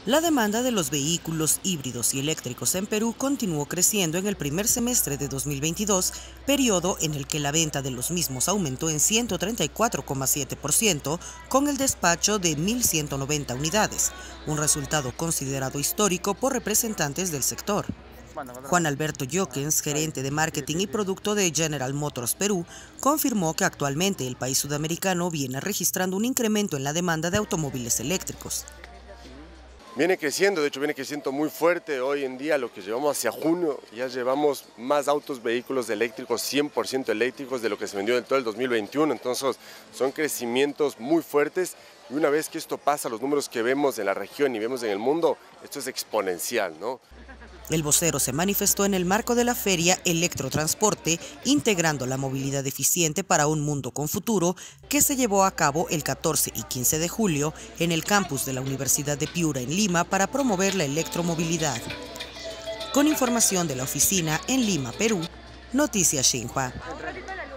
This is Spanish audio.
La demanda de los vehículos híbridos y eléctricos en Perú continuó creciendo en el primer semestre de 2022, periodo en el que la venta de los mismos aumentó en 134,7%, con el despacho de 1.190 unidades, un resultado considerado histórico por representantes del sector. Juan Alberto Lloquens, gerente de marketing y producto de General Motors Perú, confirmó que actualmente el país sudamericano viene registrando un incremento en la demanda de automóviles eléctricos. Viene creciendo, de hecho viene creciendo muy fuerte. Hoy en día, lo que llevamos hacia junio, ya llevamos más vehículos eléctricos, 100% eléctricos de lo que se vendió en todo el 2021. Entonces son crecimientos muy fuertes y una vez que esto pasa, los números que vemos en la región y vemos en el mundo, esto es exponencial, ¿no? El vocero se manifestó en el marco de la feria Electrotransporte, integrando la movilidad eficiente para un mundo con futuro, que se llevó a cabo el 14 y 15 de julio en el campus de la Universidad de Piura en Lima para promover la electromovilidad. Con información de la oficina en Lima, Perú, Noticias Xinhua.